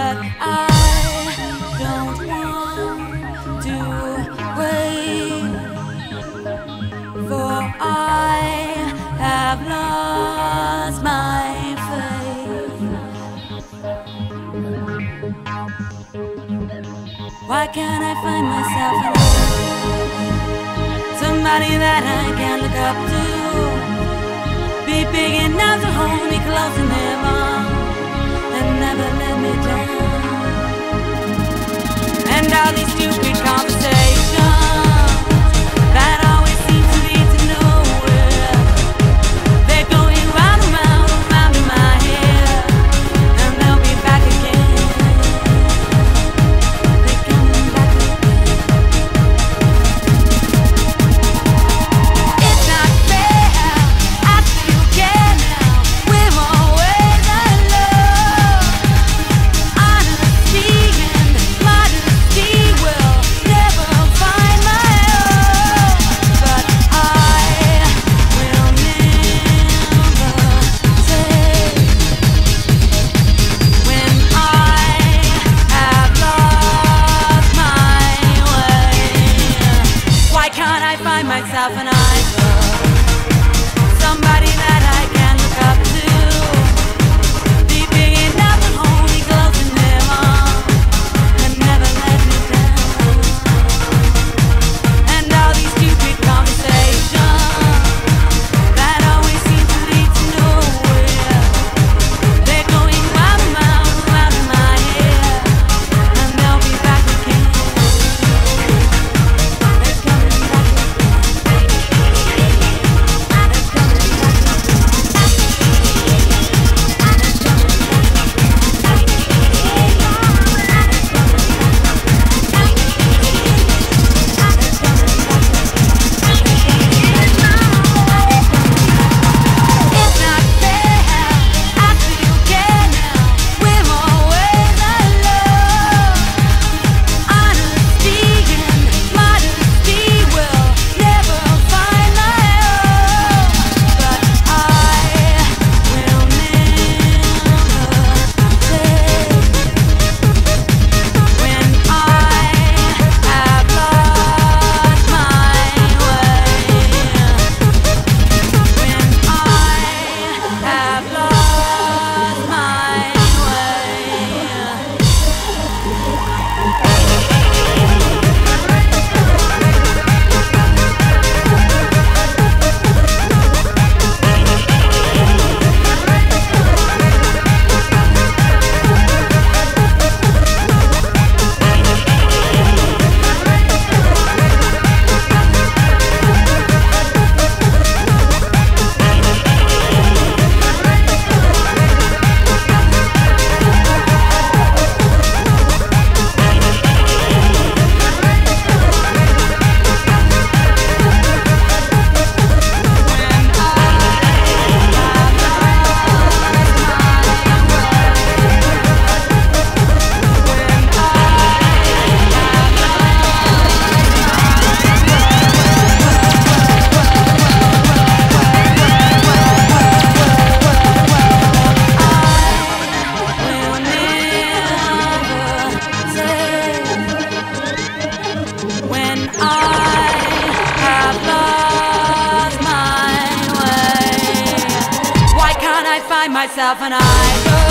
but I don't want to wait, for I have lost my faith. Why can't I find myself in somebody that I can look up to? Be big enough to hold me close in their arms and never let me down. And all these stupid conversations that always seem to lead to nowhere, they're going round and round and round in my head, and they'll be back again. They're coming back again. It's not fair, I still care now. We're always alone. Honesty and modesty will never find my own, but I will never take when I have lost my way. Why can't I find myself an idol, somebody that I can look up to? Be big enough to hold me close in their arms and never let me down. And all these stupid conversations that always seem to lead to nowhere, they're going round and round and round in my head, and they'll be back again. They're coming back again. They're coming back It's not fair, I still care now. We're always alone. Honesty and modesty will never find my own, but I will never take when I have lost my way. When I have lost my myself an idol.